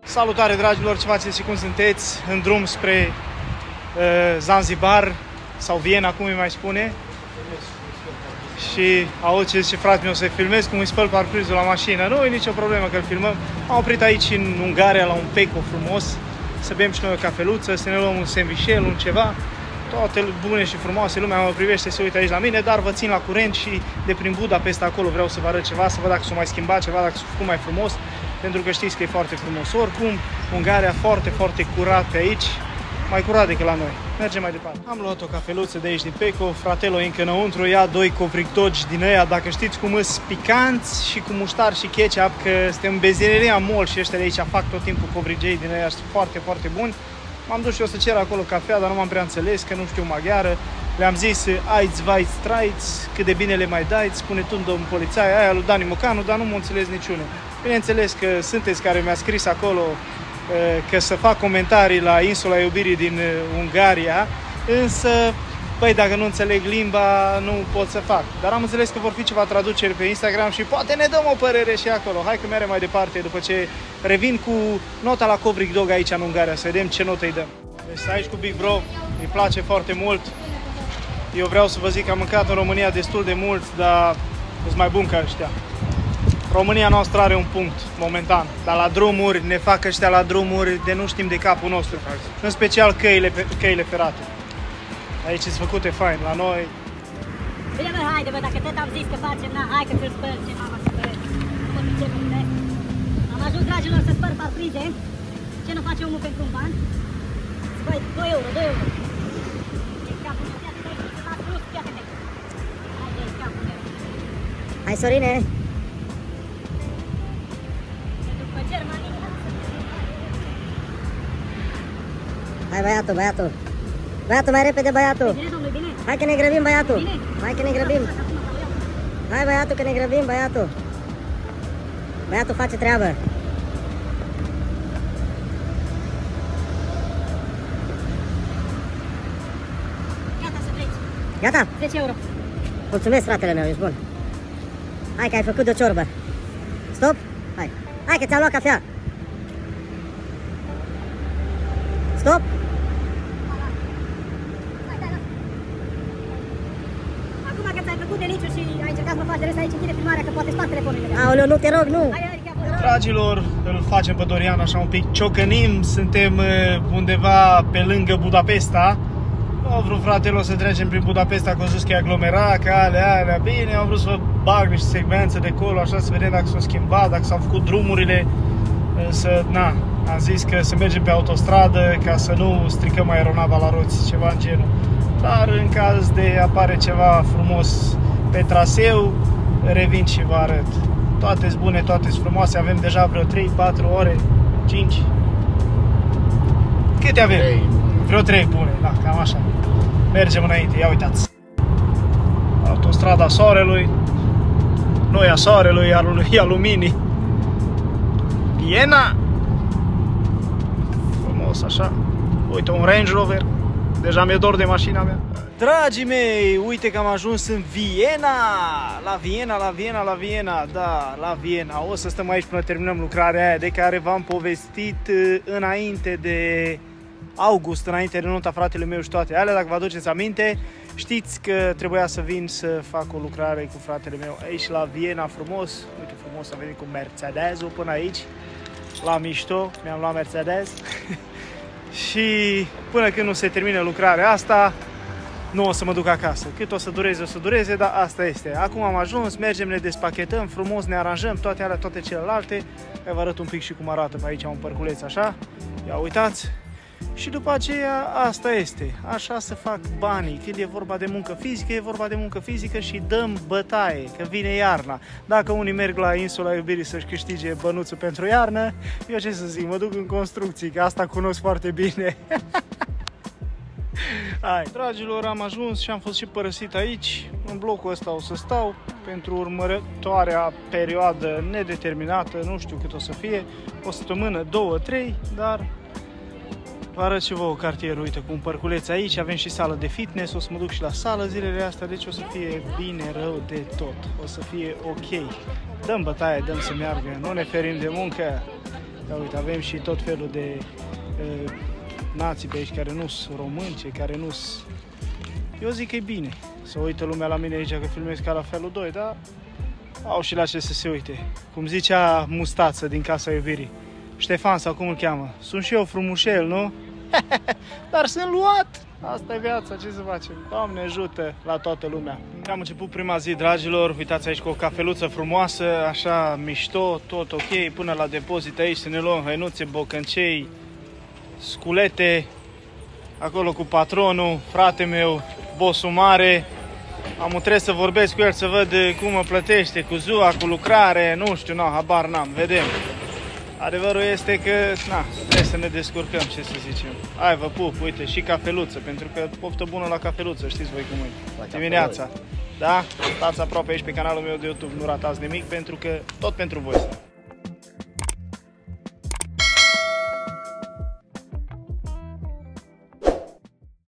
Salutare, dragilor, ce faceți și cum sunteți? În drum spre Zanzibar sau Viena, cum îi mai spune. Și aud ce zice fratele meu, să filmez cum îi spăl parcursul la mașină. Nu e nicio problemă că îl filmăm. Am oprit aici în Ungaria la un Peco frumos, să bem și noi o cafeluță, să ne luăm un sandvișel, un ceva. Toate bune și frumoase, lumea mă privește, se uită aici la mine, dar vă țin la curent și de prin Budapesta acolo vreau să vă arăt ceva, să văd dacă s-a mai schimbat ceva, dacă s-a făcut mai frumos, pentru că știți că e foarte frumos. Oricum, Ungaria foarte, foarte curat pe aici, mai curat decât la noi. Mergem mai departe. Am luat o cafeluță de aici din Peco, fratelo încă înăuntru, ia 2 covric-dogi din ăia, dacă știți cum îs picanți și cu muștar și ketchup, că suntem în benzineria MOL și ăștia de aici fac tot timpul covrigei din ăia, sunt foarte, foarte buni. M-am dus și eu să cer acolo cafea, dar nu m-am prea înțeles, că nu știu maghiară. Le-am zis, aiți, vai, straiți, cât de bine le mai dai, spune tu, domnul polițai, aia lui Dani Mocanu, dar nu m-am înțeles niciunul. Bineînțeles că sunteți care mi-a scris acolo că să fac comentarii la insula iubirii din Ungaria, însă, băi, dacă nu înțeleg limba, nu pot să fac. Dar am înțeles că vor fi ceva traduceri pe Instagram și poate ne dăm o părere și acolo. Hai că mergem mai departe după ce revin cu nota la Covric Dog aici în Ungaria, să vedem ce notă îi dăm. Deci aici cu Big Bro, îi place foarte mult. Eu vreau să vă zic că am mâncat în România destul de mult, dar sunt mai bun ca ăștia. România noastră are un punct, momentan, dar la drumuri ne fac ăștia la drumuri de nu știm de capul nostru, în special căile ferate. Aici sunt făcute fain, la noi. Bine, bă, haide, bă, dacă tot am zis că facem, na, hai că ți-l spăl, ce mama să bă, nu mă pricepem, ne? Am ajuns, dragilor, să spăl parbrize. Ce nu face omul pentru un ban? Băi, 2 euro, 2 euro. E capul meu, ia-te de aici, să las plus, ia-te de aici. Haide, e capul meu. Hai, Sorine! După Germania. Hai, băiatul, băiatul. Băiatul, mai repede, băiatul! Bine, domnule, bine! Hai că ne grăbim, băiatul! Bine. Hai că ne grăbim! Hai, băiatul, că ne grăbim, băiatul! Băiatul face treabă! Gata să pleci! Gata? 10 euro! Mulțumesc, fratele meu, ești bun! Hai că ai făcut de o ciorbă! Stop! Hai! Hai că ți-am luat cafea! Stop! Și ai încercat să mă faci de râs aici, închide filmarea, că poate sparg telefonul. Aoleu, nu te rog, nu! Dragilor, îl facem pe Dorian așa un pic ciocănim, suntem undeva pe lângă Budapesta. Au vrut fratele să trecem prin Budapesta, că au zis că e aglomerat, că alea, bine, au vrut să bag niște segmente de acolo, așa să vedem dacă s-au schimbat, dacă s-au făcut drumurile, am zis că să mergem pe autostradă ca să nu stricăm aeronava la roți, ceva în genul. Dar în caz de apare ceva frumos pe traseu, revin și vă arăt. Toate-s bune, toate-s frumoase, avem deja vreo 3-4 ore, 5. Câte avem? 3. Vreo 3 bune, da, cam așa. Mergem înainte, ia uitați. Autostrada Soarelui, noi a Soarelui, iar lui a Luminii. Viena. Frumos așa. Uite, un Range Rover. Deja mi-e dor de mașina mea. Dragii mei, uite că am ajuns în Viena! La Viena, da, la Viena. O să stăm aici până terminăm lucrarea aia de care v-am povestit înainte de august, înainte de nota fratele meu și toate alea. Dacă vă aduceți aminte, știți că trebuia să vin să fac o lucrare cu fratele meu aici la Viena, frumos. Uite, frumos, am venit cu Mercedes-ul până aici, la mișto, mi-am luat Mercedes. Și până când nu se termină lucrarea asta, nu o să mă duc acasă. Cât o să dureze, o să dureze, dar asta este. Acum am ajuns, mergem, ne despachetăm frumos, ne aranjăm toate alea, toate celelalte. Vă arăt un pic și cum arată pe aici un părculeț așa. Ia uitați. Și după aceea asta este. Așa se fac banii. Când e vorba de muncă fizică, e vorba de muncă fizică și dăm bătaie, că vine iarna. Dacă unii merg la insula iubirii să-și câștige bănuțul pentru iarnă, eu ce să zic, mă duc în construcții, că asta cunosc foarte bine. Hai, dragilor, am ajuns și am fost și părăsit aici. În blocul ăsta o să stau pentru următoarea perioadă nedeterminată, nu știu cât o să fie, o săptămână, 2-3, dar vă arăt și vouă cartierul, uite, cu un părculeț aici, avem și sală de fitness, o să mă duc și la sală zilele astea, deci o să fie bine rău de tot, o să fie ok. Dăm bătaie, dăm să meargă, nu ne ferim de muncă. Dar uite, avem și tot felul de nații pe aici care nu sunt români, cei care nu sunt... Eu zic că e bine să uită lumea la mine aici că filmez ca la felul 2, dar au și la ce să se uite. Cum zicea Mustață din Casa Iubirii, Ștefan sau cum îl cheamă, sunt și eu frumușel, nu? Dar sunt luat! Asta e viața, ce să facem? Doamne ajută la toată lumea. Am început prima zi, dragilor, uitați aici cu o cafeluță frumoasă, așa mișto, tot ok, până la depozit aici să ne luăm hăinuțe, bocăncei, sculete, acolo cu patronul, frate meu, bossul mare. Trebuie să vorbesc cu el să văd cum mă plătește, cu ziua, cu lucrare, nu știu, habar n-am, vedem. Adevărul este că, trebuie să ne descurcăm, ce să zicem. Hai, vă pup, uite, și cafeluță, pentru că poftă bună la cafeluță, știți voi cum e. Dimineața, da? Stați aproape aici pe canalul meu de YouTube, nu ratați nimic, pentru că tot pentru voi.